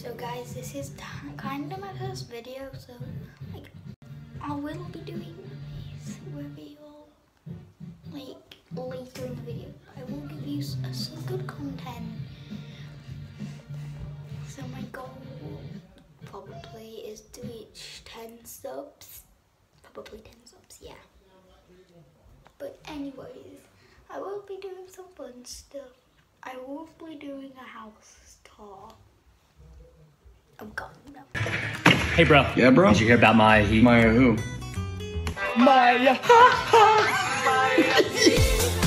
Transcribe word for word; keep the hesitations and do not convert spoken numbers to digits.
So guys, this is kind of my first video, so like I will be doing this reveal like later in the video. I will give you some, some good content. So my goal probably is to reach ten subs. Probably ten subs, yeah. But anyways, I will be doing some fun stuff. I will be doing a house tour. I'm gone now. Hey bro. Yeah, bro? Did you hear about my heat? Maya who? Maya.